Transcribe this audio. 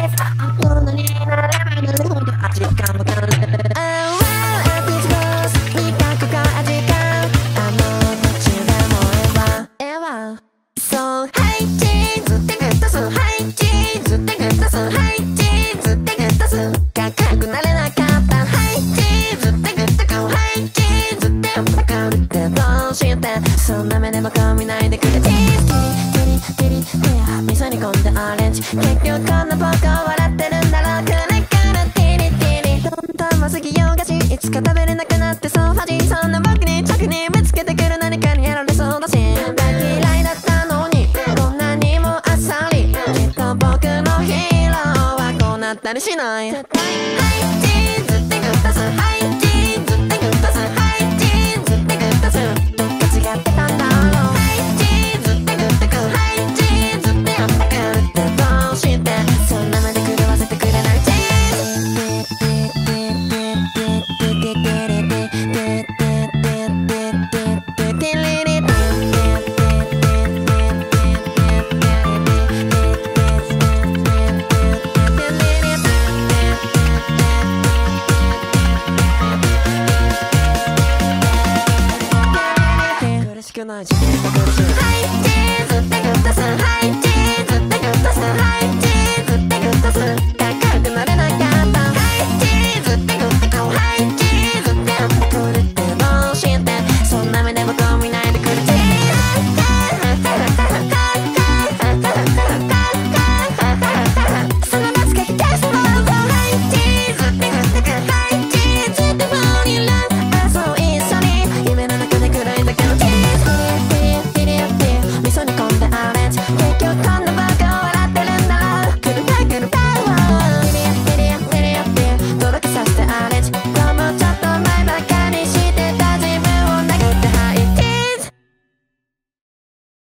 ものになればなるほど味がわかる。味覚か味かあの途中でもええわ。そうはいチーズってグッとするはいチーズってグッとするはいチーズってグッとする高くなれなかったはいチーズってグッとくるはいチーズってわかるってどうしてそんな目で僕を見ないでくれチーズテリテリテリテリ味噌煮込んでオレンジ結局こんな僕を笑ってるんだろうくねくねテリテリどんどん過ぎようがしいつか食べれなくなってそう恥そんな僕に直にぶつけてくる何かにやられそうだし大嫌いだったのにこんなにもあっさりきっと僕のヒーローはこうなったりしないはいチーズってグッとするはいチーズってグッとするはいチーズってグッとするどっか違ってたんだろうはいチーズってグッとくるはいチーズってやってくるってどうしてそんな目で狂わせてくれないチー苦しくないじゃん